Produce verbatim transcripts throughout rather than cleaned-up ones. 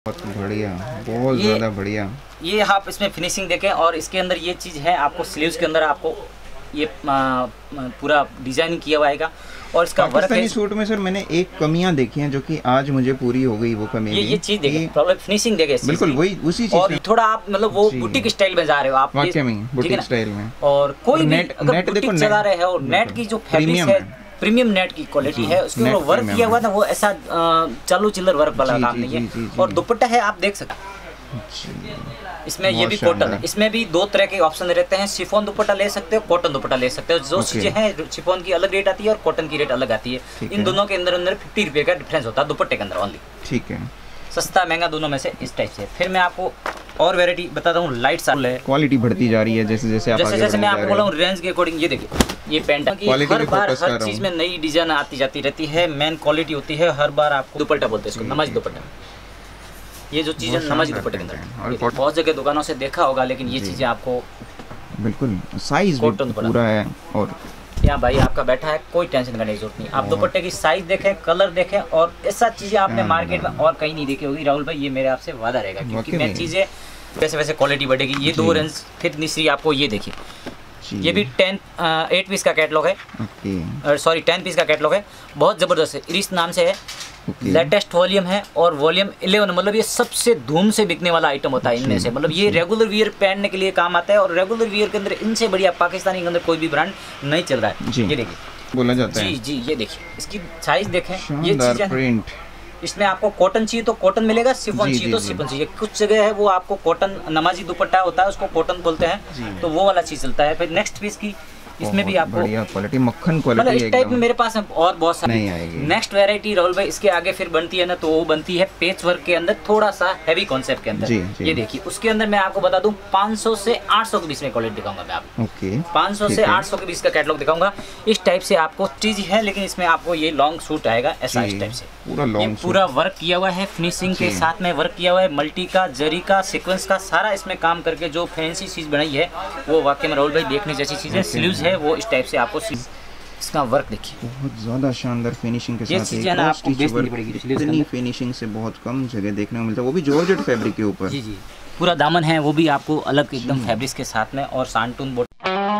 बहुत बढ़िया, बहुत ज़्यादा बढ़िया। ये आप इसमें फिनिशिंग देखें और इसके अंदर ये चीज़ है, आपको स्लीव्स के अंदर आपको ये आ, पूरा डिजाइनिंग किया हुआ आएगा और इसका वर्क है। सूट में सर मैंने एक कमियां देखी हैं जो कि आज मुझे पूरी हो गई वो कमी। ये ये चीज़ देखें, प्रॉब्लम फिनिशिंग देखें, बिल्कुल वही उसी चीज़। और थोड़ा आप मतलब वो बुटीक स्टाइल में जा रहे हो आप, वाकई में बुटीक स्टाइल में। और कोई भी अगर बुटीक चला रहे हो, नेट की जो फैब्रिक है प्रीमियम नेट की क्वालिटी है, उसके ऊपर वर्क किया हुआ ना, वो ऐसा चालू चिल्लर वर्क वाला काम नहीं है। और दुपट्टा है आप देख सकते हैं इसमें, ये भी कॉटन है। इसमें भी दो तरह के ऑप्शन रहते हैं, शिफॉन दुपट्टा ले सकते हो, कॉटन दुपट्टा ले सकते हो। जो चीजें हैं शिफॉन की अलग रेट आती है और कॉटन की रेट अलग आती है। इन दोनों के अंदर अंदर फिफ्टी रुपये का डिफरेंस होता है दुपट्टे के अंदर ओनली। ठीक है, सस्ता महंगा दोनों में से इस टाइप से। फिर मैं आपको और वैरायटी बताता हूँ। लाइट साल है, क्वालिटी बढ़ती जा रही है जैसे जैसे आप जैसे जैसे मैं आपको बोला हूँ रेंज के अकॉर्डिंग। ये देखिए ये पैंट की हर बार हर चीज में नई डिजाइन आती जाती रहती है, मेन क्वालिटी होती है हर बार। आपको दुपट्टा बोलते हैं इसको, नमाज दुपट्टा। ये जो चीज़ है नमाज दुपट्टे के अंदर बहुत जगह दुकानों से देखा होगा, लेकिन ये चीज़ें आपको बिल्कुल साइज पूरा है। और यहाँ भाई आपका बैठा है, कोई टेंशन करने की जरूरत नहीं। आप दुपट्टे की साइज देखें, कलर देखें, और ऐसा चीज़ें आपने मार्केट में और कहीं नहीं देखी होगी राहुल भाई। ये मेरे आपसे वादा रहेगा, क्योंकि मैं चीज़ें वैसे वैसे क्वालिटी बढ़ेगी। ये दो रेंज फिर तीसरी आपको ये देखिए, ये भी टेन एट पीस का कैटलॉग है, सॉरी टेन पीस का कैटलॉग है। बहुत ज़बरदस्त है, इरिस नाम से है, लेटेस्ट वॉल्यूम है और वॉल्यूम इलेवन। मतलब ये सबसे धूम से बिकने वाला आइटम होता है इनमें से। मतलब ये रेगुलर वियर पहनने के लिए काम आता है, और रेगुलर वियर के अंदर इनसे बढ़िया पाकिस्तानी के अंदर कोई भी ब्रांड नहीं चल रहा है। ये देखिए बोला जाता है जी जी, ये देखिए इसकी साइज देखें, ये चीज़ें। इसमें आपको कॉटन चाहिए तो कॉटन मिलेगा, सिफॉन चाहिए तो सिफॉन चाहिए। कुछ जगह है वो आपको कॉटन नमाजी दुपट्टा होता है, उसको कॉटन बोलते हैं, तो वो वाला चीज चलता है। फिर नेक्स्ट पीस की इसमें भी आपको बढ़िया क्वालिटी, मक्खन क्वालिटी इस टाइप में मेरे पास और बहुत सारी नहीं आएगी। नेक्स्ट वैरायटी राहुल भाई इसके आगे फिर बनती है ना, तो वो बनती है पेच वर्क के अंदर, थोड़ा सा हैवी कॉन्सेप्ट के अंदर। जी, जी। ये देखिए उसके अंदर मैं आपको बता दूं पाँच सौ से आठ सौ के बीच में क्वालिटी दिखाऊंगा मैं आपको। ओके, पाँच सौ से आठ सौ के बीच का कैटलॉग दिखाऊंगा। इस टाइप से आपको चीज है, लेकिन इसमें आपको ये लॉन्ग सूट आएगा ऐसा, इस टाइप से पूरा लॉन्ग, पूरा वर्क किया हुआ है, फिनिशिंग के साथ में वर्क किया हुआ है, मल्टी का, जरी का, सीक्वेंस का, सारा इसमें काम करके जो फैंसी चीज बनाई है वो वाकई में राहुल भाई देखने जैसी चीज है। स्लीव्स है वो इस टाइप से, आपको इसका वर्क देखिए बहुत ज्यादा शानदार फिनिशिंग के साथ है। ना आपको बेचनी पड़ेगी, इतनी फिनिशिंग से बहुत कम जगह देखने को मिलता है, वो भी जॉर्जेट फैब्रिक के ऊपर। जी जी, पूरा दामन है वो भी आपको अलग एकदम फैब्रिक्स के साथ में, और सांटून बोट।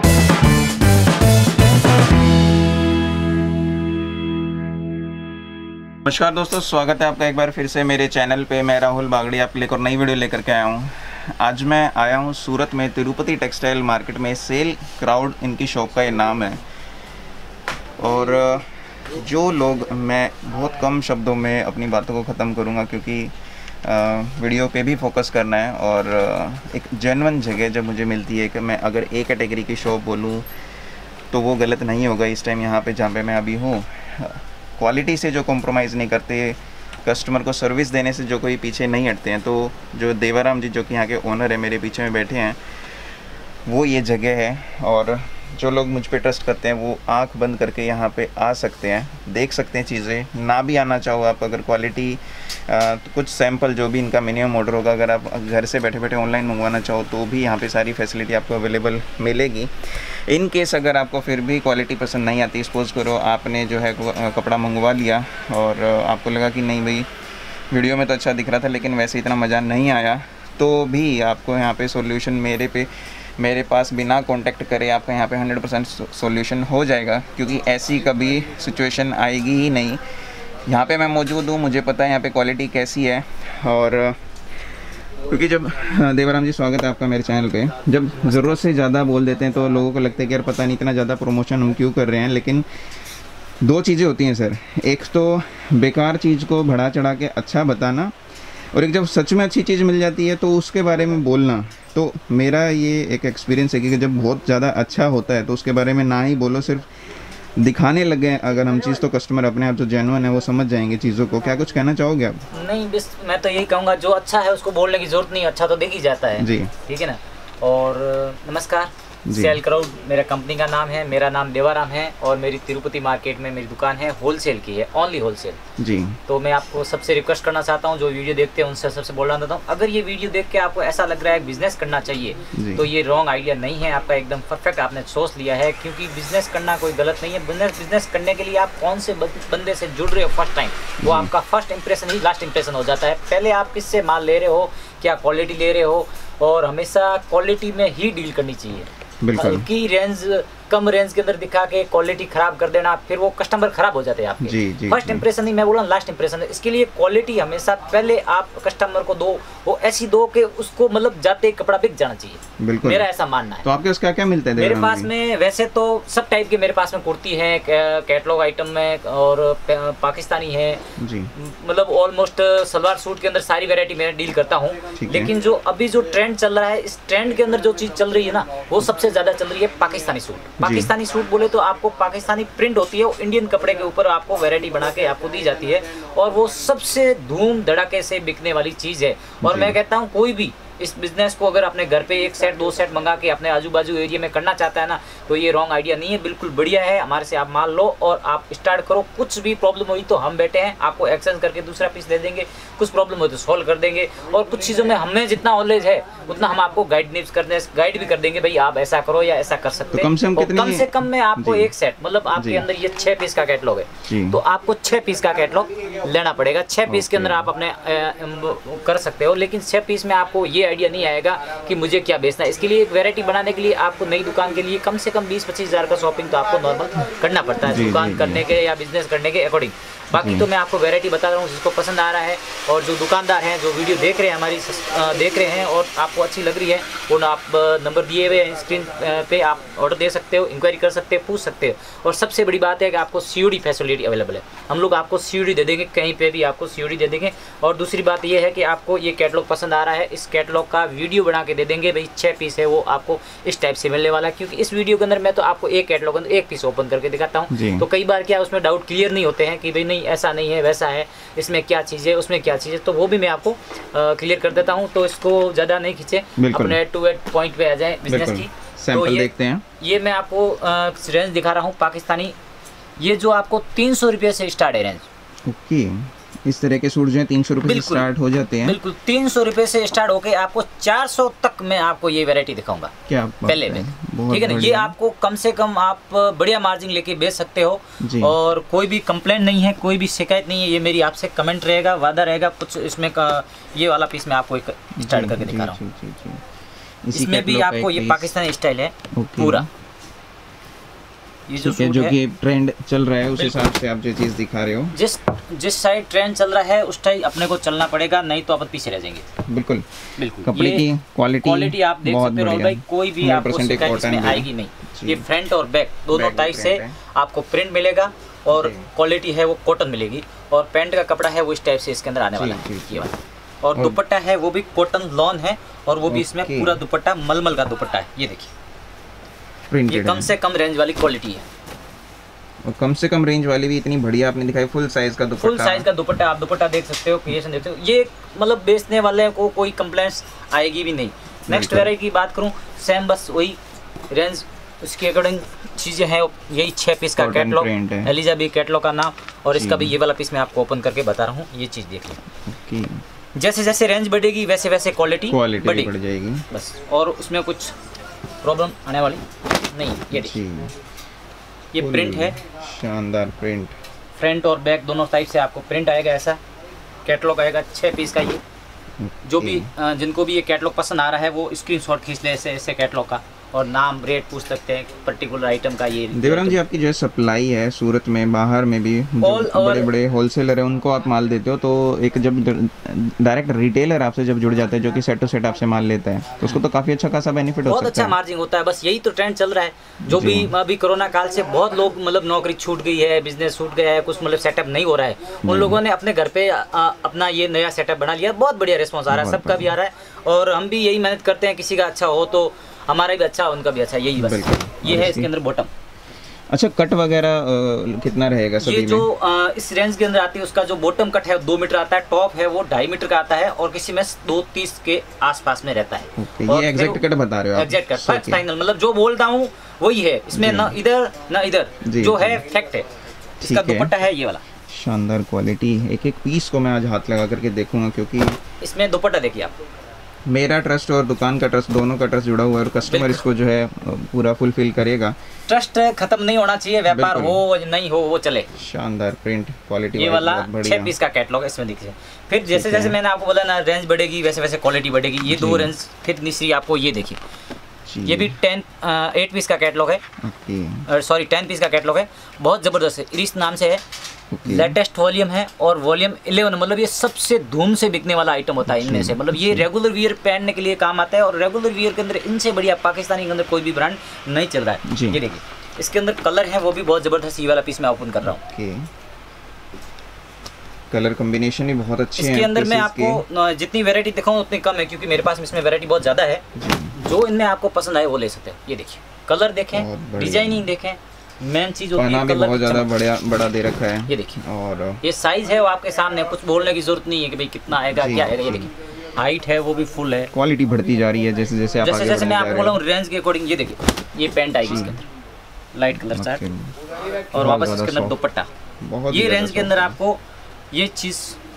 नमस्कार दोस्तों, स्वागत है आपका एक बार फिर से मेरे चैनल पे। मैं राहुल बागड़ी आपके लिए और नई वीडियो लेकर के आया हूँ। आज मैं आया हूँ सूरत में तिरुपति टेक्सटाइल मार्केट में। सेल क्राउड इनकी शॉप का ये नाम है। और जो लोग, मैं बहुत कम शब्दों में अपनी बातों को ख़त्म करूँगा, क्योंकि वीडियो पे भी फोकस करना है। और एक जेन्युइन जगह जब मुझे मिलती है कि मैं अगर ए कैटेगरी की शॉप बोलूँ तो वो गलत नहीं होगा। इस टाइम यहाँ पे जहाँ पे मैं अभी हूँ, क्वालिटी से जो कॉम्प्रोमाइज़ नहीं करते, कस्टमर को सर्विस देने से जो कोई पीछे नहीं हटते हैं, तो जो देवाराम जी जो कि यहाँ के ओनर है मेरे पीछे में बैठे हैं, वो ये जगह है। और जो लोग मुझ पे ट्रस्ट करते हैं वो आंख बंद करके यहाँ पे आ सकते हैं, देख सकते हैं चीज़ें। ना भी आना चाहो आप, अगर क्वालिटी तो कुछ सैंपल जो भी इनका मिनिमम ऑर्डर होगा, अगर आप घर से बैठे बैठे ऑनलाइन मंगवाना चाहो तो भी यहाँ पे सारी फैसिलिटी आपको अवेलेबल मिलेगी। इन केस अगर आपको फिर भी क्वालिटी पसंद नहीं आती, सपोज़ करो आपने जो है कपड़ा मंगवा लिया और आपको लगा कि नहीं भाई वीडियो में तो अच्छा दिख रहा था लेकिन वैसे इतना मज़ा नहीं आया, तो भी आपको यहाँ पे सॉल्यूशन मेरे पे मेरे पास बिना कांटेक्ट करे आपका यहाँ पे हंड्रेड परसेंट सॉल्यूशन हो जाएगा। क्योंकि ऐसी कभी सिचुएशन आएगी ही नहीं। यहाँ पे मैं मौजूद हूँ, मुझे पता है यहाँ पे क्वालिटी कैसी है। और क्योंकि जब देवाराम जी स्वागत है आपका मेरे चैनल पे। जब ज़रूरत से ज़्यादा बोल देते हैं तो लोगों को लगता है कि यार पता नहीं इतना ज़्यादा प्रमोशन हम क्यों कर रहे हैं। लेकिन दो चीज़ें होती हैं सर, एक तो बेकार चीज़ को बढ़ा चढ़ा के अच्छा बताना, और एक जब सच में अच्छी चीज़ मिल जाती है तो उसके बारे में बोलना। तो मेरा ये एक एक्सपीरियंस है कि जब बहुत ज़्यादा अच्छा होता है तो उसके बारे में ना ही बोलो, सिर्फ दिखाने लगे अगर हम चीज़, तो कस्टमर अपने आप जो जेन्युइन है वो समझ जाएंगे चीज़ों को। क्या कुछ कहना चाहोगे आप? नहीं, बस मैं तो यही कहूँगा जो अच्छा है उसको बोलने की जरूरत नहीं, अच्छा तो देख ही जाता है जी, ठीक है ना। और नमस्कार, सेल क्राउड मेरा कंपनी का नाम है, मेरा नाम देवाराम है और मेरी तिरुपति मार्केट में मेरी दुकान है, होलसेल की है, ओनली होलसेल जी। तो मैं आपको सबसे रिक्वेस्ट करना चाहता हूँ, जो वीडियो देखते हैं उनसे सबसे बोलना चाहता हूँ, अगर ये वीडियो देख के आपको ऐसा लग रहा है बिजनेस करना चाहिए तो ये रॉन्ग आइडिया नहीं है आपका, एकदम परफेक्ट आपने सोच लिया है। क्योंकि बिजनेस करना कोई गलत नहीं है। बिजनेस बिजनेस करने के लिए आप कौन से बंदे से जुड़ रहे हो फर्स्ट टाइम, वो आपका फर्स्ट इंप्रेशन ही लास्ट इंप्रेशन हो जाता है। पहले आप किससे माल ले रहे हो, क्या क्वालिटी ले रहे हो, और हमेशा क्वालिटी में ही डील करनी चाहिए। हल्की रेंज कम रेंज के अंदर दिखा के क्वालिटी खराब कर देना, फिर वो कस्टमर खराब हो जाते हैं आपके। फर्स्ट इंप्रेशन ही मैं बोला लास्ट इंप्रेशन है। इसके लिए क्वालिटी हमेशा पहले आप कस्टमर को दो, वो ऐसी दो कि उसको मतलब जाते कपड़ा बिक जाना चाहिए। बिल्कुल, मेरा ऐसा मानना है। तो आपके पास क्या क्या मिलता है? मेरे पास में वैसे तो सब टाइप के मेरे पास में कुर्ती है, कैटलॉग आइटम में, और पाकिस्तानी है, मतलब ऑलमोस्ट सलवार सूट के अंदर सारी वेरायटी मैं डील करता हूँ। लेकिन जो अभी जो ट्रेंड चल रहा है, इस ट्रेंड के अंदर जो चीज चल रही है ना, वो सबसे ज्यादा चल रही है पाकिस्तानी सूट। पाकिस्तानी सूट बोले तो आपको पाकिस्तानी प्रिंट होती है, वो इंडियन कपड़े के ऊपर आपको वैरायटी बना के आपको दी जाती है, और वो सबसे धूम धड़ाके से बिकने वाली चीज है। और मैं कहता हूँ कोई भी इस बिजनेस को अगर अपने घर पे एक सेट दो सेट मंगा के अपने आजू बाजू एरिया में करना चाहता है ना, तो ये रॉन्ग आइडिया नहीं है, बिल्कुल बढ़िया है। हमारे से आप माल लो और आप स्टार्ट करो। कुछ भी प्रॉब्लम हुई तो हम बैठे हैं, आपको एक्सचेंज करके दूसरा पीस दे देंगे। कुछ प्रॉब्लम हो तो सॉल्व कर देंगे, और कुछ चीज़ों में हमें जितना नॉलेज है उतना हम आपको गाइड करने गाइड भी कर देंगे, भाई आप ऐसा करो या ऐसा कर सकते हैं। तो कम, कम से कम में आपको एक सेट, मतलब आपके अंदर ये छह पीस का कैटलॉग है, तो आपको छह पीस का कैटलॉग लेना पड़ेगा। छह पीस के अंदर आप अपने कर सकते हो, लेकिन छह पीस में आपको ये आइडिया नहीं आएगा कि मुझे क्या बेचना है। इसके लिए एक वैरायटी बनाने के लिए आपको नई दुकान के लिए कम से कम बीस पच्चीस हजार का शॉपिंग तो आपको नॉर्मल करना पड़ता है दुकान करने के या बिजनेस करने के अकॉर्डिंग। बाकी तो मैं आपको वैरायटी बता रहा हूँ, जिसको पसंद आ रहा है, और जो दुकानदार हैं जो वीडियो देख रहे हैं हमारी देख रहे हैं और आपको अच्छी लग रही है, वो आप नंबर दिए हुए हैं स्क्रीन पे, आप ऑर्डर दे सकते हो, इंक्वायरी कर सकते हो, पूछ सकते हो। और सबसे बड़ी बात है कि आपको सीओडी फैसिलिटी अवेलेबल है। हम लोग आपको सीओडी दे देंगे, कहीं पे भी आपको सीओडी दे देंगे। और दूसरी बात ये है कि आपको ये कैटलॉग पसंद आ रहा है, इस कैटलॉग का वीडियो बना के दे देंगे, भाई छः पीस है वो आपको इस टाइप से मिलने वाला है। क्योंकि इस वीडियो के अंदर मैं तो आपको एक कैटलॉग अंदर एक पीस ओपन करके दिखाता हूँ, तो कई बार क्या उसमें डाउट क्लियर नहीं होते हैं कि भाई नहीं ऐसा नहीं है, वैसा है, इसमें क्या चीज़ है, उसमें क्या चीज़ है, तो वो भी मैं आपको क्लियर कर देता हूँ। तो इसको ज़्यादा नहीं खींचे, अपने एट टू एट पॉइंट पे आ जाए बिजनेस की। सैंपल तो देखते हैं। ये मैं आपको रेंज दिखा रहा हूँ पाकिस्तानी, ये जो आपको तीन सौ रुपये से स्टार्ट है रेंज। ओके, इस तरह के सूट जो है तीन सौ रुपये से स्टार्ट हो जाते हैं। बिल्कुल, तीन सौ रुपये से स्टार्ट होके आपको चार सौ तक मैं आपको ये वैरायटी दिखाऊंगा क्या पहले में, ठीक है ना। ये आपको कम से कम आप बढ़िया मार्जिन लेके बेच सकते हो, और कोई भी कंप्लेंट नहीं है, कोई भी शिकायत नहीं है। ये मेरी आपसे कमेंट रहेगा, वादा रहेगा कुछ इसमें का। ये वाला पीस मैं आपको एक स्टार्ट करके दिखा रहा हूँ। इसमें भी आपको ये पाकिस्तानी स्टाइल है पूरा, ये जो है जो कि ट्रेंड चल रहा है उस हिसाब से आप जो चीज दिखा रहे हो। जिस जिस साइड ट्रेंड चल रहा है उस टाइप अपने को चलना पड़ेगा, नहीं तो अपन पीछे रह जाएंगे। बिल्कुल बिल्कुल, कपड़े की क्वालिटी क्वालिटी आप देख सकते हो भाई, कोई भी आपको शिकायत इसमें आएगी नहीं। ये फ्रंट और बैक दोनों टाइप से आपको प्रिंट मिलेगा, और क्वालिटी है वो कॉटन मिलेगी, और पैंट का कपड़ा है वो इस टाइप से इसके अंदर आने वाला है ये वाला। और दुपट्टा है वो भी कॉटन लॉन है, और वो भी इसमें पूरा दुपट्टा मलमल का दुपट्टा है। ये देखिए, ये कम से कम रेंज वाली क्वालिटी है, और कम से कम रेंज वाली भी इतनी बढ़िया आपने दिखाई। फुल साइज का दुपट्टा, फुल साइज का दुपट्टा, आप दुपट्टा देख सकते हो, क्रिएशन देखते हो। ये मतलब बेचने वाले को कोई कंप्लेंट्स आएगी भी नहीं। नेक्स्ट वैरायटी की बात करूं, सेम बस वही रेंज, उसके अकॉर्डिंग चीज़ें हैं। यही छः पीस का कैटलॉग, एलिजा बी कैटलॉग का नाम, और इसका भी ये वाला पीस मैं आपको ओपन करके बता रहा हूँ। ये चीज़ देख लीजिए, जैसे जैसे रेंज बढ़ेगी वैसे वैसे क्वालिटी बढ़ जाएगी बस, और उसमें कुछ प्रॉब्लम आने वाली नहीं। ये देखिए, ये प्रिंट है, शानदार प्रिंट, फ्रंट और बैक दोनों टाइप से आपको प्रिंट आएगा। ऐसा कैटलॉग आएगा छः पीस का। ये जो भी जिनको भी ये कैटलॉग पसंद आ रहा है वो स्क्रीनशॉट खींच ले ऐसे ऐसे कैटलॉग का, और नाम रेट पूछ सकते हैं पर्टिकुलर आइटम का। ये देवराम जी, आपकी जो सप्लाई है सूरत में, बाहर में भी बड़े बड़े होलसेलर है, उनको आप माल देते हो, तो एक जब डायरेक्ट रिटेलर आपसे जब जुड़ जाता है जो कि सेट टू सेट आपसे माल लेता है, तो उसको तो काफी अच्छा खासा बेनिफिट होता है, बहुत अच्छा मार्जिन होता है। बस यही तो ट्रेंड चल रहा है। जो भी अभी कोरोना काल से बहुत लोग मतलब नौकरी छूट गई है, बिजनेस छूट गया है, कुछ मतलब सेटअप नहीं हो रहा है, उन लोगों ने अपने घर पे अपना ये नया सेटअप बना लिया। बहुत बढ़िया रिस्पॉन्स आ रहा है, सबका भी आ रहा है, और हम भी यही मेहनत करते हैं, किसी का अच्छा हो तो हमारा भी अच्छा, उनका भी अच्छा, यही बस। ये है इसके अंदर बॉटम। अच्छा, कट वगैरह अ, कितना रहेगा सभी ये में? जो आ, इस रेंज के अंदर आती है उसका जो बॉटम कट है दो मीटर आता है, टॉप है वो ढाई मीटर का आता है और किसी में दो तीस के आसपास में रहता है। ओके, ये एग्जैक्ट कट बता रहे हो आप? एग्जैक्ट कट फाइनल, मतलब जो बोलता हूँ वही है, इसमें ना इधर ना इधर, जो है फैक्ट है। इसका दुपट्टा है ये वाला, शानदार क्वालिटी। एक एक पीस को मैं आज हाथ लगा करके देखूंगा, क्योंकि इसमें दुपट्टा देखिए आप। मेरा ट्रस्ट और दुकान का ट्रस्ट, दोनों का ट्रस्ट जुड़ा हुआ है और कस्टमर इसको जो है पूरा फुलफिल करेगा। ट्रस्ट खत्म नहीं होना चाहिए, व्यापार हो नहीं हो वो चले। शानदार प्रिंट क्वालिटी, ये वाला छह पीस का कैटलॉग है, इसमें देखिए। फिर जैसे जैसे मैंने आपको बोला ना रेंज बढ़ेगी वैसे वैसे क्वालिटी बढ़ेगी। ये दो रेंज, फिर तीसरी आपको ये देखिए, ये भी टेन एट पीस का कैटलॉग है, सॉरी टेन पीस का कैटलॉग है, बहुत ज़बरदस्त है। इरिस नाम से है, लेटेस्ट वॉल्यूम है और वॉल्यूम इलेवन, मतलब ये सबसे धूम से बिकने वाला आइटम होता है इनमें से। मतलब ये रेगुलर वियर पहनने के लिए काम आता है और रेगुलर वियर के अंदर इनसे बढ़िया पाकिस्तानी के अंदर कोई भी ब्रांड नहीं चल रहा है। ये देखिए इसके अंदर कलर है वो भी बहुत ज़बरदस्त। ये वाला पीस मैं ओपन कर रहा हूँ, कलर कॉम्बिनेशन ही बहुत अच्छे हैं। इसके अंदर मैं आपको जितनी वैरायटी दिखाऊँ उतनी कम है, क्योंकि मेरे पास इसमें वैरायटी बहुत ज़्यादा है। जो इनमें आपको पसंद आए वो ले सकते हैं। ये देखिए कलर देखें, डिजाइनिंग देखें, मेन चीज होती है कलर। बहुत ज़्यादा बड़ा बड़ा दे रखा है। ये देखिए, और ये साइज है वो आपके सामने, कुछ बोलने की जरूरत नहीं है कि भाई कितना आएगा क्या आएगा। ये देखिए हाइट है वो भी फुल है, क्वालिटी बढ़ती जा रही है जैसे जैसे आप जैसे जैसे मैं आपको बोला हूँ रेंज के अकॉर्डिंग। ये देखिए ये पैंट आएगी इसके अंदर लाइट कलर चार्ट और वापस इसके अंदर दुपट्टा। ये रेंज के अंदर आपको ये चीज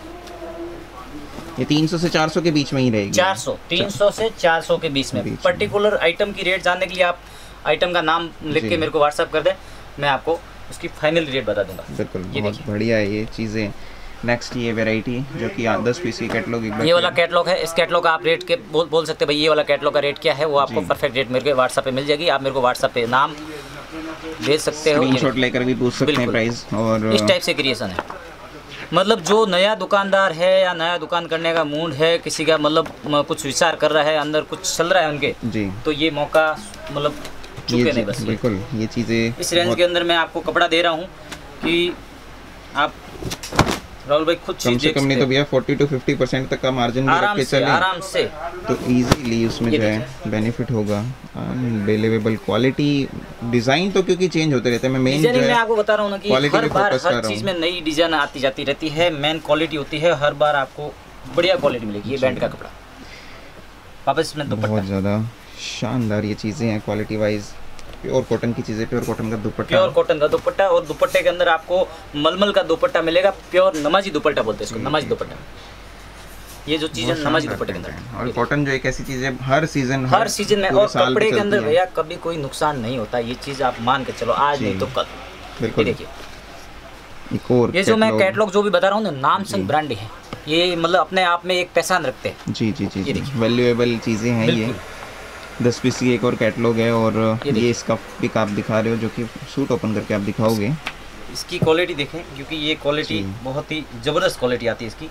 ये तीन सौ से चार सौ के बीच में ही रहेगी। चार सौ तीन सौ से चार सौ के बीच में। पर्टिकुलर आइटम की रेट जानने के लिए आप आइटम का नाम लिख के मेरे को व्हाट्सअप कर दें, मैं आपको उसकी फाइनल रेट बता दूंगा। बिल्कुल, बहुत बढ़िया है ये चीज़ें। नेक्स्ट ये वैरायटी जो कि दस पीस की कैटलॉग, ये वाला कैटलॉग है। इस कैटलॉग का आप रेट के बोल बोल सकते हैं भाई ये वाला कैटलॉग का रेट क्या है, वो आपको परफेक्ट रेट मेरे को व्हाट्सएप पे मिल जाएगी। आप मेरे को व्हाट्सएप पे नाम भेज सकते हो, स्क्रीनशॉट लेकर भी पूछ सकते हैं प्राइस। और इस टाइप से क्रिएशन है, मतलब जो नया दुकानदार है या नया दुकान करने का मूड है किसी का, मतलब कुछ विचार कर रहा है, अंदर कुछ चल रहा है उनके जी, तो ये मौका मतलब चुके नहीं बस। बिल्कुल, ये चीज़ें इस रेंज के अंदर मैं आपको कपड़ा दे रहा हूँ कि आप राहुल भाई खुद कम से कम नहीं तो भैया फोर्टी टू फिफ्टी परसेंट तक का मार्जिन भी रख के चले आराम से, तो इजीली उसमें जो है बेनिफिट होगा। अनबिलीवेबल क्वालिटी, डिज़ाइन तो क्योंकि चेंज होते रहते हैं। मैं मेन डिजाइनिंग मैं आपको बता रहा हूँ ना कि हर बार हर चीज़ में नई डिजाइन आती जाती रहती है। मेन क्वालिटी होती है, हर बार आपको बढ़िया क्वालिटी मिलेगी। ये बैंड का कपड़ा वापस इसमें दुपट्टा, बहुत ज़्यादा शानदार ये चीज़ें हैं क्वालिटी वाइज। प्योर कॉटन की चीज़ें, प्योर कॉटन का दुपट्टा, प्योर कॉटन का दुपट्टा और दुपट्टे के अंदर आपको मलमल का दुपट्टा मिलेगा। प्योर नमाजी दुपट्टा बोलते हैं इसको, नमाजी दुपट्टा। ये जो चीज़ है नमाजी दुपट्टे के अंदर। और कॉटन जो एक ऐसी चीज़ है हर सीजन हर सीजन में, और कपड़े के अंदर भैया कभी कोई नुकसान नहीं होता। ये चीज़ आप मान के चलो, आज नहीं तो कल। बिल्कुल, देखिए एक ये जो मैं कैटलॉग जो भी बता रहा हूँ ना, नाम से ब्रांड है ये, मतलब अपने आप में एक पहचान रखते हैं। जी जी जी, वैल्यूएबल चीज़ें हैं ये। दस पीस की एक और कैटलॉग है और ये, ये इसका पिक आप दिखा रहे हो जो कि सूट ओपन करके आप दिखाओगे। इसकी क्वालिटी देखें, क्योंकि ये क्वालिटी बहुत ही ज़बरदस्त क्वालिटी आती है इसकी।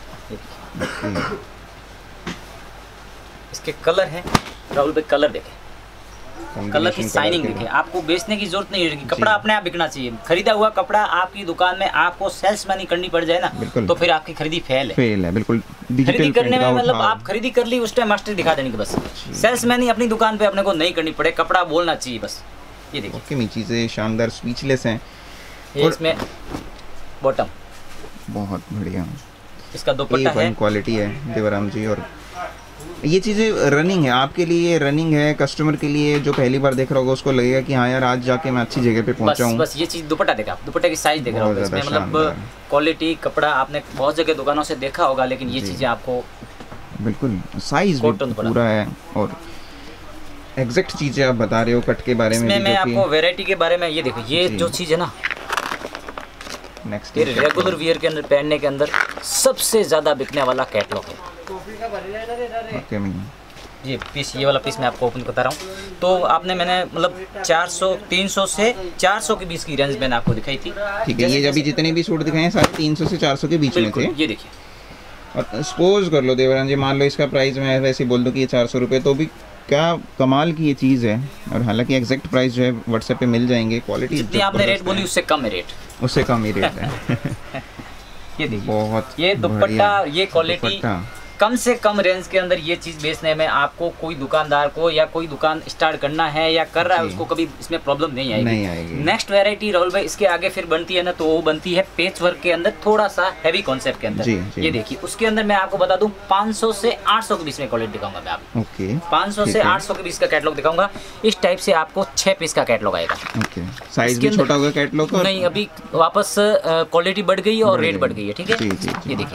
इसके कलर हैं राहुल भाई, कलर देखें, कलर की शाइनिंग देखें। आपको बेचने की जरूरत नहीं है, कपड़ा अपने आप बिकना चाहिए। खरीदा हुआ कपड़ा आपकी दुकान में आपको सेल्स मनी करनी पड़ जाए ना, तो फिर आपकी खरीदी फेल है। फेल है बिल्कुल। खरीदी करने में मतलब आप खरीदी कर ली उस टाइम मास्टर दिखा देने की बस, सेल्स मैनी अपनी दुकान पे अपने को नहीं करनी पड़े, कपड़ा बोलना चाहिए बस। ये देखिए ओके, चीज़ें शानदार, स्पीचलेस हैं। ये इसमें बॉटम बहुत बढ़िया, इसका दुपट्टा है, क्वालिटी है देवराम जी। और ये चीज़ें रनिंग है आपके लिए, रनिंग है कस्टमर के लिए। जो पहली बार देख रहा होगा उसको लगेगा कि हाँ यार आज जाके मैं अच्छी जगह पे पहुंचा हूँ। बस, बस ये चीज़ दुपट्टा देखा, दुपट्टे की साइज देख रहा होगा इसमें, मतलब क्वालिटी कपड़ा आपने बहुत जगह दुकानों से देखा होगा, लेकिन ये चीज़ें आपको बिल्कुल साइज पूरा है और एग्जैक्ट चीज़ें आप बता रहे हो कट के बारे में। मैं आपको वैरायटी के बारे में ये देखो, ये जो चीज़ है ना, नेक्स्ट ये रेगुलर वियर के अंदर पहनने के अंदर सबसे ज़्यादा बिकने वाला कैटलॉग है। ओके, ये पीस, ये वाला पीस मैं आपको ओपन बता रहा हूँ। तो आपने मैंने मतलब चार सौ तीन सौ से चार सौ के बीच की रेंज मैंने आपको दिखाई थी। ठीक है, ये अभी जितने भी सूट दिखाए हैं सारे तीन सौ से चार सौ के बीच में थे। ये देखिए, और सपोज कर लो देवरान जी, मान लो इसका प्राइस मैं वैसे बोल दूँ कि ये चार सौ रुपये, तो भी क्या कमाल की ये चीज़ है। और हालांकि एग्जैक्ट प्राइस जो है व्हाट्सएप पे मिल जाएंगे। क्वालिटी जितनी आपने रेट बोली उससे कम है रेट, उससे कम ही रेट है। ये देखिए बहुत ये दुपट्टा, ये क्वालिटी, कम से कम रेंज के अंदर ये चीज़ बेचने में आपको कोई दुकानदार को या कोई दुकान स्टार्ट करना है या कर रहा है उसको कभी इसमें प्रॉब्लम नहीं आएगी। नहीं आएगी। नेक्स्ट वैरायटी राहुल भाई इसके आगे फिर बनती है ना, तो वो बनती है पेच वर्क के अंदर, थोड़ा सा हैवी कॉन्सेप्ट के अंदर। जी, जी। ये देखिए उसके अंदर मैं आपको बता दूं पाँच सौ से आठ सौ के बीच में क्वालिटी दिखाऊंगा मैं आपको। ओके, पाँच सौ से आठ सौ के बीच का कैटलॉग दिखाऊंगा। इस टाइप से आपको छह पीस का कैटलॉग आएगा। ओके, साइज भी छोटा होगा कैटलॉग का? नहीं, अभी वापस क्वालिटी बढ़ गई है और रेट बढ़ गई है। ठीक है, ये देखिए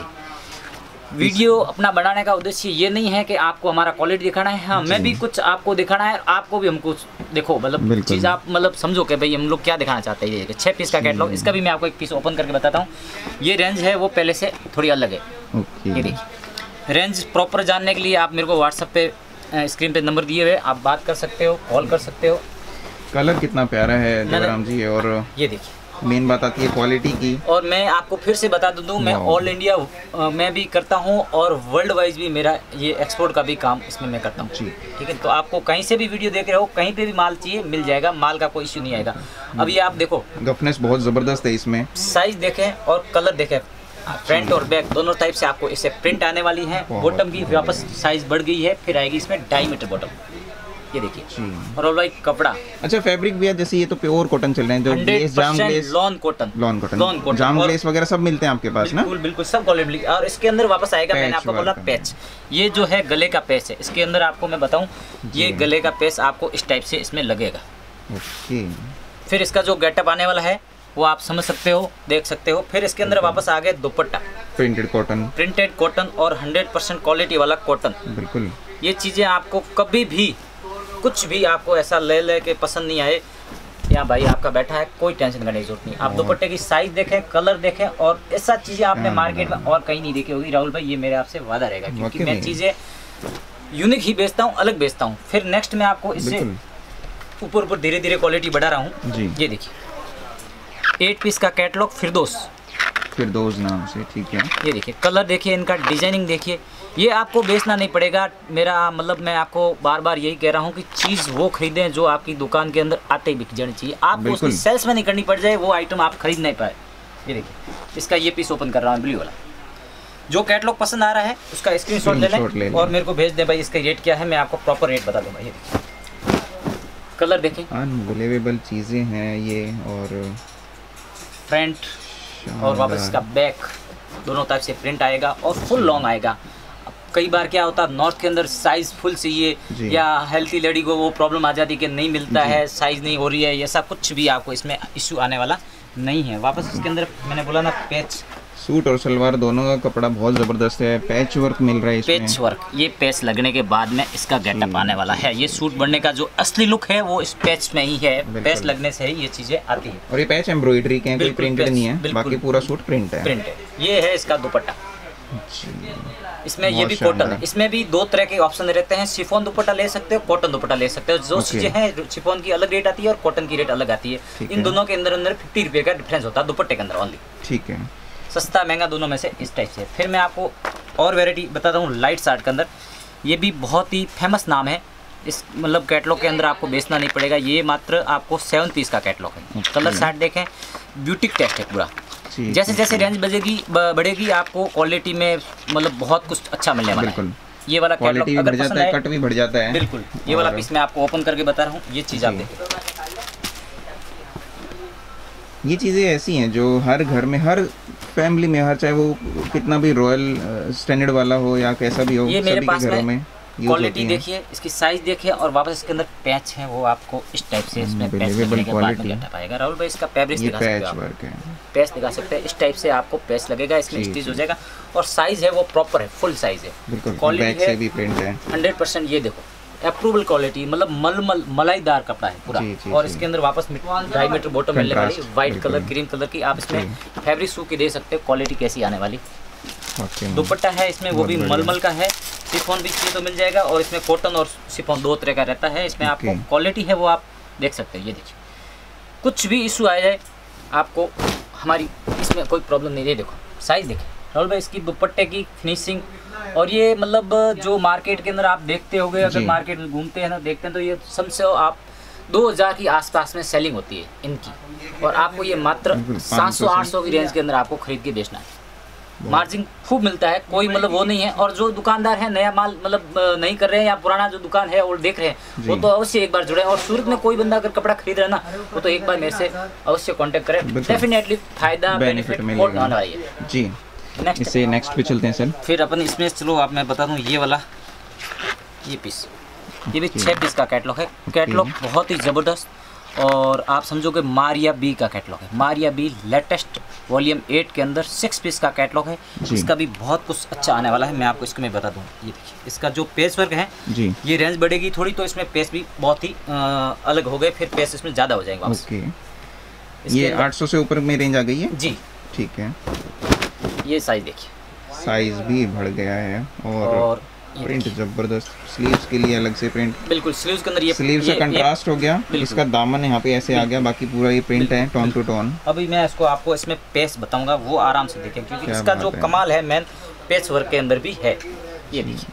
वीडियो अपना बनाने का उद्देश्य ये नहीं है कि आपको हमारा क्वालिटी दिखाना है, हाँ मैं भी कुछ आपको दिखाना है, आपको भी हमको देखो मतलब चीज़ आप मतलब समझो कि भाई हम लोग क्या दिखाना चाहते हैं। ये छः पीस का कैटलॉग, इसका भी मैं आपको एक पीस ओपन करके बताता हूँ। ये रेंज है वो पहले से थोड़ी अलग है। ये देखिए रेंज प्रॉपर जानने के लिए आप मेरे को व्हाट्सएप पे स्क्रीन पे नंबर दिए हुए आप बात कर सकते हो, कॉल कर सकते हो। कलर कितना प्यारा है जयराम जी, और ये देखिए मेन बात आती है क्वालिटी की। और मैं आपको फिर से बता दूं मैं ऑल इंडिया मैं भी करता हूं और वर्ल्ड वाइज भी मेरा ये एक्सपोर्ट का भी काम इसमें मैं करता हूं। ठीक है, तो आपको कहीं से भी वीडियो देख रहे हो, कहीं पे भी माल चाहिए मिल जाएगा, माल का कोई इश्यू नहीं आएगा। अब ये आप देखो गफनेस बहुत ज़बरदस्त है इसमें, साइज देखें और कलर देखें, फ्रंट और बैक दोनों टाइप से आपको इससे प्रिंट आने वाली है। बॉटम की वापस साइज बढ़ गई है, फिर आएगी इसमें ढाई मीटर बॉटम। ये देखिए और भाई कपड़ा, अच्छा फैब्रिक भी है, जैसे ये तो प्योर कॉटन चल रहे हैं, जो लेस जाम lace lawn cotton lawn cotton जाम लेस वगैरह सब मिलते हैं आपके पास ना? बिल्कुल बिल्कुल सब क्वालिटी। और इसके अंदर वापस आएगा, मैंने आपको बोला पैच, ये जो है गले का पैच है। इसके अंदर आपको मैं बताऊं ये गले का पैच आपको इस टाइप से इसमें लगेगा। ओके, फिर इसका जो गेटअप आने वाला है वो आप समझ सकते हो, देख सकते हो। फिर इसके अंदर वापस आ गया dupatta, printed cotton, printed cotton और हंड्रेड परसेंट क्वालिटी वाला कॉटन। बिल्कुल ये चीज़ें आपको कभी भी कुछ भी आपको ऐसा ले ले के पसंद नहीं आए, यहाँ भाई आपका बैठा है, कोई टेंशन करने की जरूरत नहीं। आप दुपट्टे की साइज देखें, कलर देखें, और ऐसा चीज़ें आपने मार्केट में और कहीं नहीं देखी होगी राहुल भाई, ये मेरे आपसे वादा रहेगा, क्योंकि मैं चीज़ें यूनिक ही बेचता हूँ, अलग बेचता हूँ। फिर नेक्स्ट में आपको इससे ऊपर ऊपर धीरे धीरे क्वालिटी बढ़ा रहा हूँ। ये देखिए एट पीस का कैटलॉग फिरदौस, फिरदौस नाम से। ठीक है, ये देखिए कलर देखिए, इनका डिजाइनिंग देखिए। ये आपको बेचना नहीं पड़ेगा, मेरा मतलब मैं आपको बार बार यही कह रहा हूँ कि चीज़ वो खरीदें जो आपकी दुकान के अंदर आते ही बिक जानी चाहिए। आपको उसकी सेल्स में नहीं करनी पड़ जाए, वो आइटम आप खरीद नहीं पाए। ये देखिए इसका ये पीस ओपन कर रहा हूँ ब्लू वाला। जो कैटलॉग पसंद आ रहा है उसका स्क्रीनशॉट ले लें और मेरे को भेज दें भाई, इसका रेट क्या है, मैं आपको प्रॉपर रेट बता दूँगा। ये देखिए कलर देखें, अनबिलीवेबल चीज़ें हैं ये, और फ्रंट और वापस इसका बैक दोनों टाइप से प्रिंट आएगा और फुल लॉन्ग आएगा। कई बार क्या होता है नॉर्थ के अंदर साइज फुल चाहिए या हेल्थी लेडी को वो प्रॉब्लम आ जाती है कि नहीं मिलता है, साइज नहीं हो रही है, ऐसा कुछ भी आपको इसमें इश्यू आने वाला नहीं है। वापस इसके अंदर मैंने बोला ना पैच, सूट और सलवार दोनों का कपड़ा बहुत ज़बरदस्त है, पैच वर्क मिल रहा है इसमें। पैच वर्क, ये पैच लगने के बाद में इसका गेटअप आने वाला है। ये सूट बनने का जो असली लुक है वो इस पैच में ही है, पैच लगने से ही ये चीज़ें आती है। और ये पैच एम्ब्रॉयडरी के हैं, कोई प्रिंटेड नहीं है, बाकी पूरा सूट प्रिंट है। प्रिंट है। ये है इसका दुपट्टा, इसमें ये भी कॉटन है। इसमें भी दो तरह के ऑप्शन रहते हैं, शिफॉन दुपट्टा ले सकते हो, कॉटन दुपट्टा ले सकते हो। जो चीजें हैं शिफॉन की अलग रेट आती है और कॉटन की रेट अलग आती है। इन दोनों के अंदर अंदर फिफ्टी रुपये का डिफरेंस होता है दुपट्टे के अंदर ओनली। ठीक है, सस्ता महंगा दोनों में से इस टाइप से। फिर मैं आपको और वेराइटी बताता हूँ लाइट शार्ट के अंदर, ये भी बहुत ही फेमस नाम है। इस मतलब कैटलॉग के अंदर आपको बेचना नहीं पड़ेगा, ये मात्र आपको सेवन पीस का कैटलॉग है। कलर शार्ट देखें, ब्यूटिक टेस्ट है पूरा। जैसे जैसे रेंज बढ़ेगी बढ़ेगी आपको क्वालिटी में मतलब बहुत कुछ अच्छा मिलने वाला है। ये वाला कैटलॉग अगर पसंद आए, कट भी बढ़ जाता है। बिल्कुल, ये वाला पीस मैं आपको ओपन करके बता रहा हूँ। ये चीज़ आप देखिए, ये चीज़ें ऐसी हैं जो हर घर में, हर फैमिली में, हर चाहे वो कितना भी रॉयल स्टैंडर्ड वाला हो या कैसा भी हो, ये मेरे सभी पास के घरों में क्वालिटी देखिए, इसकी साइज देखिए, और वापस इसके अंदर पैच है वो आपको इस टाइप से इसमें पैच लगने के बाद में गेटअप आएगा। राहुल भाई इसका फैब्रिक दिखा सकते हो आप, पैच दिखा सकते हैं, इस टाइप से आपको पैच लगेगा, इसमें स्टिच हो जाएगा और साइज है वो प्रॉपर है, फुल साइज है। क्वालिटी है भी प्रिंट है हंड्रेड परसेंट। ये देखो अप्रूवल क्वालिटी, मतलब मलमल मलाईदार कपड़ा है पूरा। जी, जी, और इसके अंदर वापस ढाई मीटर बॉटम मिलने वाली, व्हाइट कलर, क्रीम कलर की। आप इसमें फैब्रिक सूख के दे सकते हो, क्वालिटी कैसी आने वाली। दुपट्टा है इसमें वो भी मलमल का है, शिफॉन भी चाहिए तो मिल जाएगा, और इसमें कॉटन और शिफॉन दो तरह का रहता है। इसमें आपको क्वालिटी है वो आप देख सकते हैं। ये देखिए कुछ भी इशू आ जाए आपको हमारी इसमें कोई प्रॉब्लम नहीं है। देखो साइज देखिए राहुल भाई, इसकी दुपट्टे की फिनिशिंग, और ये मतलब जो मार्केट के अंदर आप देखते होंगे, अगर मार्केट में घूमते हैं ना, देखते हैं तो ये सबसे आप दो हज़ार की आसपास में सेलिंग होती है इनकी, और आपको ये मात्र सात सौ आठ सौ की रेंज के अंदर आपको खरीद के बेचना है। मार्जिन खूब मिलता है, कोई मतलब वो नहीं है। और जो दुकानदार है नया माल मतलब नहीं कर रहे हैं या पुराना जो दुकान है और देख रहे हैं वो तो अवश्य एक बार जुड़े। और सूरत में कोई बंदा अगर कपड़ा खरीद रहा है ना वो तो एक बार मेरे से अवश्य कांटेक्ट करें, डेफिनेटली फायदा बेनिफिट मिलेगा जी। नेक्स्ट इससे नेक्स्ट पे चलते हैं सर। फिर अपन इसमें चलो आप मैं बता दूं ये वाला ये पीस, ये भी छः पीस का कैटलॉग है। कैटलॉग बहुत ही ज़बरदस्त और आप समझोगे मारिया बी का कैटलॉग है। Maria B latest volume eight के अंदर सिक्स पीस का कैटलॉग है। इसका भी बहुत कुछ अच्छा आने वाला है, मैं आपको इसको मैं बता दूं। ये देखिए इसका जो पेस वर्क है जी, ये रेंज बढ़ेगी थोड़ी तो इसमें पेस भी बहुत ही आ, अलग हो गए, फिर पेस इसमें ज़्यादा हो जाएगा। ओके, ये आठ सौ से ऊपर में रेंज आ गई है जी। ठीक है, ये साइज देखिए, साइज भी बढ़ गया है और, और प्रिंट जबरदस्त। स्लीव्स के लिए अलग से प्रिंट, बिल्कुल स्लीव्स के अंदर ये स्लीव्स का कंट्रास्ट हो गया। इसका दामन यहाँ पे ऐसे आ गया, बाकी पूरा ये प्रिंट है टोन टू टोन। अभी मैं इसको आपको इसमें पेस बताऊंगा, वो आराम से देखें क्योंकि इसका जो कमाल है मेन पेच वर्क के अंदर भी है। ये देखिए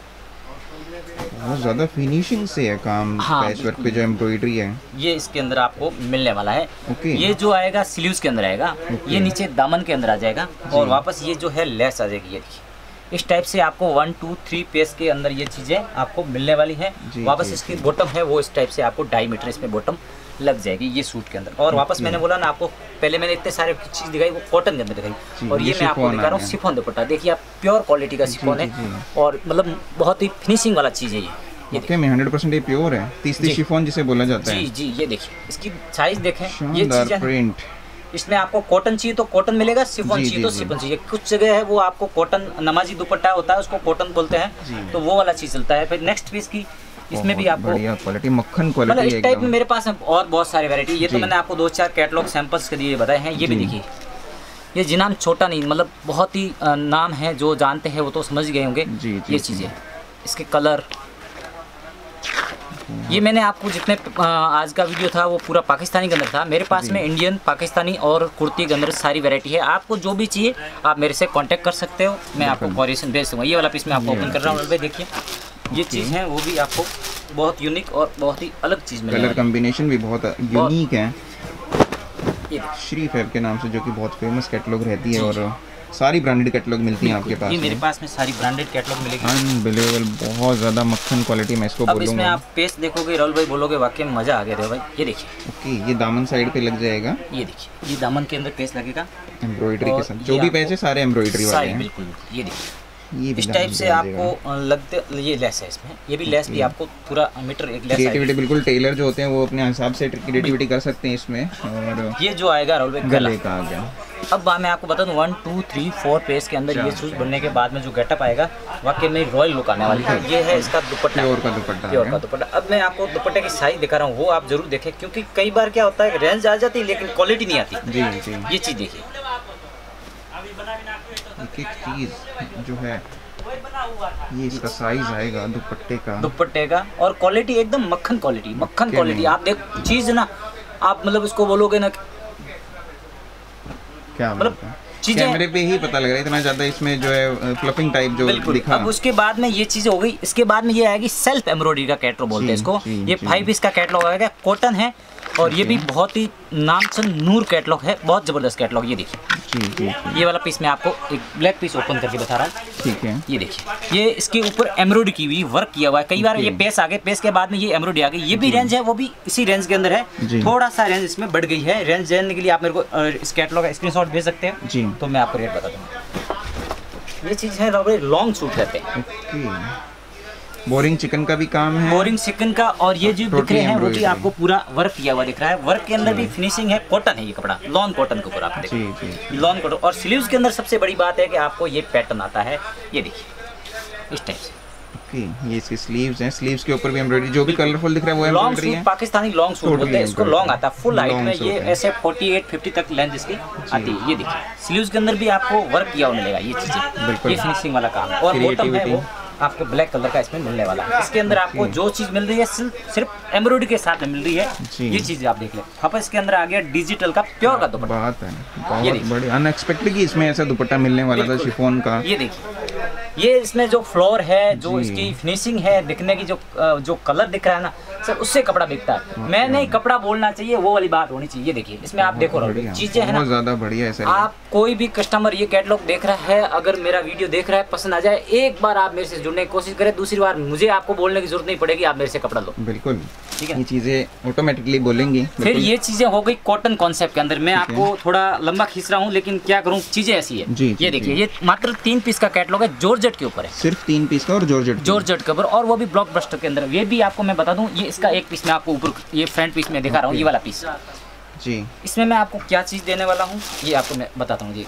बहुत ज़्यादा फिनिशिंग से है काम। हाँ, पैच वर्क पे जो एम्ब्रॉयडरी है ये इसके अंदर आपको मिलने वाला है। ओके, ये जो आएगा स्लीव्स के अंदर आएगा, ये नीचे दामन के अंदर आ जाएगा और वापस ये जो है लेस आ जाएगी। ये देखिए इस टाइप से आपको वन टू थ्री पेज के अंदर ये चीज़ें आपको मिलने वाली हैं। वापस जी, इसकी बॉटम है वो इस टाइप से आपको ढाई मीटर इसमें बॉटम लग जाएगी ये सूट के अंदर। और वापस मैंने बोला ना आपको, पहले मैंने इतने सारे चीज़ दिखाई वो कॉटन के अंदर दिखाई और ये मैं आपको दिखा रहा हूँ शिफॉन दुपट्टा। देखिए आप प्योर क्वालिटी का शिफॉन है और मतलब बहुत ही फिनिशिंग वाला चीज़ है ये। ओके में हंड्रेड परसेंट ये प्योर है, तीसरी शिफॉन जिसे बोला जाता है। जी जी, ये देखिए इसकी साइज देखें, ये चीज़ प्रिंट। इसमें आपको कॉटन चाहिए तो कॉटन मिलेगा, शिफॉन चाहिए तो शिफॉन चाहिए। कुछ जगह है वो आपको कॉटन नमाजी दुपट्टा होता है उसको कॉटन बोलते हैं तो वो वाला चीज चलता है। फिर नेक्स्ट पीस की इसमें भी आपको बढ़िया क्वालिटी मक्खन क्वालिटी मतलब इस टाइप में मेरे पास और बहुत सारी वैरायटी। ये तो मैंने आपको दो चार कैटलॉग सैंपल्स के लिए बताए हैं। ये भी देखिए, ये जिनाम छोटा नहीं मतलब बहुत ही नाम है, जो जानते हैं वो तो समझ गए होंगे ये चीज़ें। इसके कलर ये मैंने आपको जितने आज का वीडियो था वो पूरा पाकिस्तानी के अंदर था। मेरे पास में इंडियन, पाकिस्तानी और कुर्ती के अंदर सारी वैरायटी है। आपको जो भी चाहिए आप मेरे से कांटेक्ट कर सकते हो, मैं आपको कोरियन भेज दूँगा। ये वाला पीस मैं आपको ओपन कर रहा हूँ। देखिए ये चीज़ है वो भी आपको बहुत यूनिक और बहुत ही अलग चीज़ मिलेगी। कलर कॉम्बिनेशन भी बहुत यूनिक है। श्री फैब के नाम से जो कि बहुत फेमस कैटलॉग रहती है और सारी ब्रांडेड कैटलॉग मिलती हैं आपके पास। ये मेरे पास में सारी ब्रांडेड कैटलॉग मिलेगी। अनबिलीवेबल, बहुत ज़्यादा मक्खन क्वालिटी मैं इसको बोलूँगा। अब इसमें आप पेस्ट देखोगे राहुल भाई, बोलोगे वाकई में मज़ा आ गया रे भाई। ये देखिए ओके, ये दामन साइड पे लग जाएगा। ये देखिए ये दामन के अंदर पेस्ट लगेगा एम्ब्रॉयडरी के साथ। जो भी पेज है सारे एम्ब्रॉयडरी वाले हैं। बिल्कुल, ये देखिए इस टाइप से आपको लगते। ये लेस है इसमें, ये भी लेस भी आपको पूरा मीटर एक लेस क्रिएटिविटी बिल्कुल टेलर जो होते हैं वो अपने हिसाब से क्रिएटिविटी कर सकते हैं इसमें। और ये जो आएगा राहुल भाई गले का आ गया। अब मैं आपको बता दूं one two three four page के अंदर ये शूज बनने के बाद में जो गेटअप आएगा वाकई में रॉयल लुक आने वाली है। ये है इसका दुपट्टा, प्योर का दुपट्टा, प्योर का दुपट्टा। अब मैं आपको दुपट्टे की साइज दिखा रहा हूँ, वो आप जरूर देखें क्योंकि कई बार क्या होता है रेंज आ जाती है लेकिन क्वालिटी नहीं आती। जी जी, ये चीज़ देखिए, एक एक चीज़ जो है ये इसका साइज आएगा दुपट्टे का दुपट्टे का और क्वालिटी एकदम मक्खन क्वालिटी, मक्खन क्वालिटी। आप देख चीज़ ना, आप मतलब इसको बोलोगे ना क्या मतलब कैमरे पे ही पता लग रहा है इतना ज्यादा इसमें जो है फ्लफिंग टाइप जो दिखा। अब उसके बाद में ये चीज़ हो गई, इसके बाद में ये आएगी सेल्फ एम्ब्रॉयडरी का कैटलॉग बोलते हैं इसको। ये फाइव पीस का कैटलॉग आएगा, कॉटन है और ये भी बहुत ही नामचन नूर कैटलॉग है, बहुत ज़बरदस्त कैटलॉग। ये देखिए जी, जी, जी। ये वाला पीस मैं आपको एक ब्लैक पीस ओपन करके बता रहा हूँ। ठीक है, ये देखिए ये इसके ऊपर एम्ब्रॉयडरी की हुई वर्क किया हुआ है। कई बार ये पेस आ गए, पेस के बाद में ये एम्ब्रॉयडरी आ गई। ये भी रेंज है वो भी इसी रेंज के अंदर है, थोड़ा सा रेंज इसमें बढ़ गई है। रेंज जानने के लिए आप मेरे को इस कैटलॉग का स्क्रीनशॉट भेज सकते हैं जी, तो मैं आपको रेट बता दूँगा। ये चीज़ है लॉन्ग सूट रहते हैं। बोरिंग चिकन का भी काम है, बोरिंग चिकन का। और ये जो दिख रहे हैं वो भी आपको पूरा वर्क किया हुआ दिख रहा है। वर्क के अंदर भी फिनिशिंग है, कॉटन है ये कपड़ा, लॉन कॉटन के ऊपर आप देखिए लॉन कॉटन। और स्लीव्स के अंदर सबसे बड़ी बात है कि आपको ये पैटर्न आता है। ये देखिए इस टाइप से। ओके, ये इसकी स्लीव्स हैं, स्लीव्स के ऊपर भी एम्ब्रॉयडरी जो भी कलरफुल दिख रहा है वो एम्ब्रॉयडरी है। पाकिस्तानी लॉन्ग सूट बोलते हैं इसको, लॉन्ग आता है फुल हाइट में। ये ऐसे अड़तालीस पचास तक लेंथ इसकी आती है। ये देखिए स्लीव्स के अंदर भी आपको वर्क किया हुआ मिलेगा। ये चीजें ये फिनिशिंग वाला काम। और बॉटम है वो आपको ब्लैक कलर का इसमें मिलने वाला है। इसके अंदर आपको जो चीज मिल रही है सिर्फ एम्ब्रॉयडरी के साथ में मिल रही है। ये चीज आप देख लें। अब इसके अंदर आ गया डिजिटल का प्योर का दुपट्टा। बात है बहुत बड़ी अनएक्सपेक्टेड कि इसमें ऐसा दुपट्टा मिलने वाला था शिफॉन का। ये देखिए ये इसमें जो फ्लोर है, जो इसकी फिनिशिंग है, दिखने की जो जो कलर दिख रहा है ना सर, उससे कपड़ा बिकता है। मैं नहीं, कपड़ा बोलना चाहिए, वो वाली बात होनी चाहिए। ये देखिए, इसमें आप देखो चीजें है ना, बहुत ज्यादा बढ़िया है सर। आप कोई भी कस्टमर ये कैटलॉग देख रहा है, अगर मेरा वीडियो देख रहा है, पसंद आ जाए, एक बार आप मेरे से जुड़ने की कोशिश करें, दूसरी बार मुझे आपको बोलने की जरूरत नहीं पड़ेगी, आप मेरे से कपड़ा लो। बिल्कुल, ठीक है, ये चीजें ऑटोमेटिकली बोलेंगी। फिर ये चीजें हो गई कॉटन कॉन्सेप्ट के अंदर। मैं आपको थोड़ा लंबा खींच रहा हूँ, लेकिन क्या करूँ, चीजें ऐसी है। जी, ये देखिए, ये मात्र तीन पीस का कैटलॉग है, जॉर्जेट के ऊपर है, सिर्फ तीन पीस का और जॉर्जेट जॉर्जेट के ऊपर, और वो भी ब्लॉकबस्टर के अंदर। ये भी आपको मैं बता दूं, ये इसका एक पीस मैं आपको ऊपर, ये फ्रंट पीस में दिखा रहा हूँ, ये वाला पीस जी। इसमें मैं आपको क्या चीज देने वाला हूँ, ये आपको मैं बताता हूँ जी।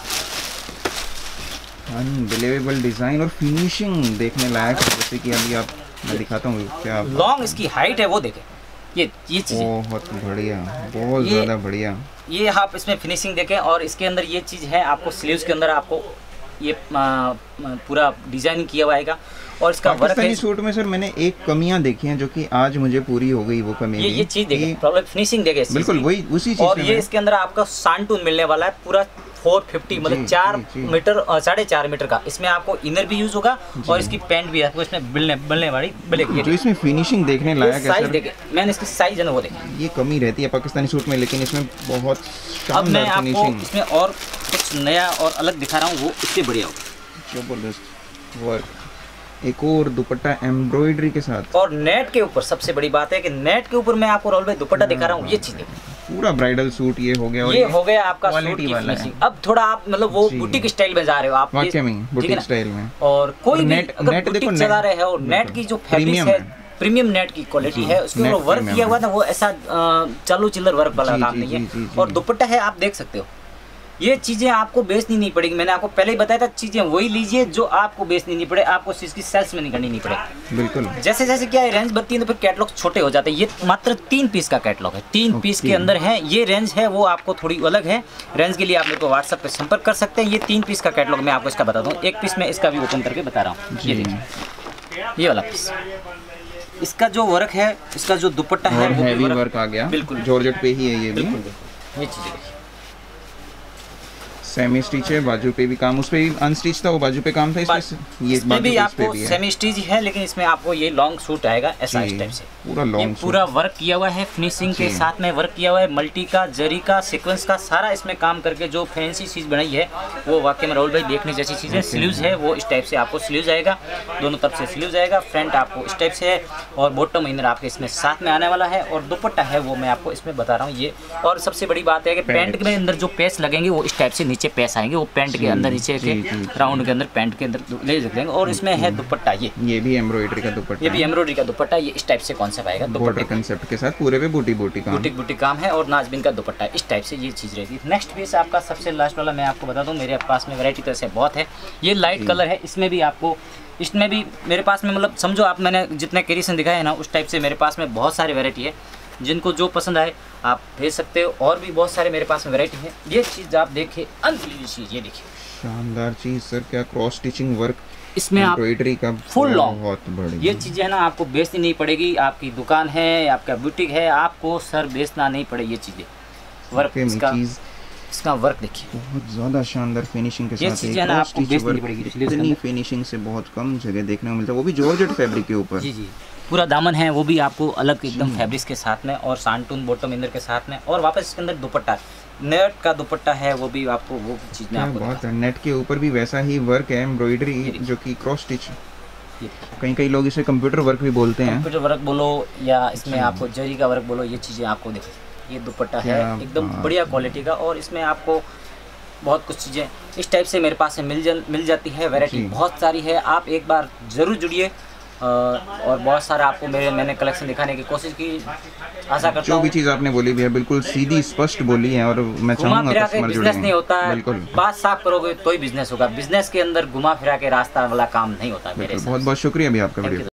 अनबिलीवेबल डिजाइन और फिनिशिंग देखने लायक, जैसे कि अभी आप मैं दिखाता हूँ क्या लॉन्ग इसकी हाइट है, वो देखें, ये ये चीज बहुत बढ़िया, बहुत ज्यादा बढ़िया। ये आप इसमें फिनिशिंग देखें, और इसके अंदर ये चीज है, आपको स्लीव्स के अंदर आपको ये आ, पूरा डिजाइन किया हुआ आएगा, और इसका वर्क है। सूट में सर मैंने एक कमियां देखी हैं, जो कि आज मुझे पूरी हो गई वो कमी। ये ये चीज देखें, प्रॉब्लम फिनिशिंग देखें, बिल्कुल वही उसी चीज। और ये इसके अंदर आपका सांटून मिलने वाला है पूरा चार सौ पचास, मतलब चार मीटर और साढ़े चार मीटर का। इसमें आपको इनर भी यूज होगा, और इसकी पैंट भी आपको इसमें बिलने बिलने वाली बिलेगी। जो इसमें फिनिशिंग देखने लायक है साइज देखें, मैंने इसकी साइज है ना वो देखें, ये कमी रहती है पाकिस्तानी सूट में, लेकिन इसमें बहुत अब मैं आपको इसमें और कुछ नया और अलग दिखा रहा हूँ, वो इससे बढ़िया होगा। जबरदस्त वर्क, एक और दुपट्टा एम्ब्रॉयडरी के साथ, और नेट के ऊपर सबसे बड़ी बात है कि नेट के ऊपर मैं आपको राहुल भाई दुपट्टा दिखा रहा हूँ। ये चीजें पूरा ब्राइडल सूट ये हो गया, और ये हो गया आपका सूट की फिनिशिंग। अब थोड़ा आप मतलब वो बुटीक स्टाइल में जा रहे हो आप, वाकई में बुटीक स्टाइल में। और कोई भी अगर बुटीक चला रहे हो, नेट की जो फैब्रिक है, प्रीमियम नेट की क्वालिटी है, उसके ऊपर वर्क किया हुआ ना, वो ऐसा चालू चिल्लर वर्क वाला काम नहीं है। और दुपट्टा है, आप देख सकते हो, ये चीजें आपको बेचनी नहीं पड़ेगी। मैंने आपको पहले ही बताया था, चीजें वही लीजिए जो आपको बेचनी नहीं पड़े, आपको इसकी सेल्स में नहीं करनी नहीं पड़े। बिल्कुल, जैसे जैसे क्या है रेंज बढ़ती है तो फिर कैटलॉग छोटे हो जाते हैं। ये मात्र तीन पीस का कैटलॉग है, तीन पीस के अंदर है। ये रेंज है वो आपको थोड़ी अलग है, रेंज के लिए आप मेरे को व्हाट्सएप पे संपर्क कर सकते हैं। ये तीन पीस का कैटलॉग मैं आपको इसका बता दूँ, एक पीस में इसका भी ओपन करके बता रहा हूँ। ये देखिए, ये वाला पीस, इसका जो वर्क है, इसका जो दुपट्टा है, हैवी वर्क आ गया, बिल्कुल जॉर्जेट पे ही है ये भी। ये चीजें देखिए, सेमी स्टिच है, बाजू पे भी काम, उस पे भी अनस्टिच था, वो बाजू पे काम था, इसमें ये इसमें भी आपको सेमी स्टिच है, लेकिन इसमें आपको ये लॉन्ग सूट आएगा ऐसा इस टाइप से, पूरा लॉन्ग, पूरा वर्क किया हुआ है, फिनिशिंग के साथ में वर्क किया हुआ है, मल्टी का, जरी का, सीक्वेंस का, सारा इसमें काम करके जो फैंसी चीज बनाई है वो वाकई में राहुल भाई देखने जैसी चीज है। स्लीव्स है वो इस टाइप से आपको स्लीव्स आएगा, दोनों तरफ से स्लीव्स आएगा, फ्रंट आपको इस टाइप से है, और बॉटम इनर आपके इसमें साथ में आने वाला है, और दुपट्टा है वो मैं आपको इसमें बता रहा हूँ ये। और सबसे बड़ी बात है कि पैंट के अंदर जो पैच लगेंगे वो इस टाइप से नीचे पैच आएंगे, वो पैंट के अंदर नीचे के राउंड के अंदर पैंट के अंदर ले देंगे। और इसमें है दुपट्टा, ये ये भी एम्ब्रॉयडरी का दुपट्टा, ये भी एम्ब्रॉयडरी का दुपट्टा, ये इस टाइप से कॉन्सेप्ट आएगा, दुपट्टे कंसेप्ट के साथ पूरे पे बूटी बूटी काम, बूटी बूटी काम है, और नाजबिन का दुपट्टा इस टाइप से ये चीज रहती है। नेक्स्ट पीस आपका सबसे लास्ट वाला मैं आपको बता दूं, मेरे पास में वैरायटी तो ऐसे बहुत है। ये लाइट कलर है, इसमें भी आपको, इसमें भी मेरे पास में मतलब समझो आप, मैंने जितने क्रिएशन दिखाए हैं ना उस टाइप से मेरे पास में बहुत सारी वैरायटी है, जिनको जो पसंद आए आप भेज सकते हो। और भी बहुत सारे मेरे पास में वैरायटी है। ये चीज़ आप देखिए, अनबिलीवेबल चीज़, ये देखिए शानदार चीज सर, क्या क्रॉस स्टिचिंग वर्क इसमें आप एम्ब्रॉयडरी का फुल लॉन्ग, बहुत बढ़िया। ये चीज़ें है ना आपको बेचनी नहीं पड़ेगी, आपकी दुकान है, आपका बुटीक है, आपको सर बेचना नहीं पड़े। ये चीज़ें वर्क इसका, इसका वर्क देखिए, बहुत ज़्यादा शानदार फिनिशिंग के साथ, ये चीज़ें ना आपको बेचनी नहीं पड़ेगी। इतनी फिनिशिंग से बहुत कम जगह देखने को मिलता है, वो भी जॉर्जेट फैब्रिक के ऊपर। जी जी, पूरा दामन है वो भी आपको अलग एकदम फैब्रिक्स के साथ में, और सांटून बॉटम इनर के साथ में, और वापस इसके अंदर दुपट्टा नेट का दुपट्टा है, वो भी आपको वो चीज़ में आपको बहुत नेट के ऊपर भी वैसा ही वर्क है, एम्ब्रॉयडरी जो कि क्रॉस स्टिच, कहीं कई लोग इसे कंप्यूटर वर्क भी बोलते हैं, कंप्यूटर वर्क बोलो या इसमें आपको जरी का वर्क बोलो, ये चीज़ें आपको देखो। ये दुपट्टा है एकदम बढ़िया क्वालिटी का, और इसमें आपको बहुत कुछ चीज़ें इस टाइप से मेरे पास से मिल जा मिल जाती है। वैरायटी बहुत सारी है, आप एक बार ज़रूर जुड़िए, और बहुत सारा आपको मेरे मैंने कलेक्शन दिखाने की कोशिश की, आशा करता हूँ। जो भी चीज़ आपने बोली भी है बिल्कुल सीधी स्पष्ट बोली है, और मैं चाहूँगा कस्टमर जुड़े। बिजनेस नहीं होता है, बिल्कुल बात साफ करोगे तो ही बिजनेस होगा, बिजनेस के अंदर घुमा फिरा के रास्ता वाला काम नहीं होता मेरे। बहुत बहुत शुक्रिया भी आपका वीडियो।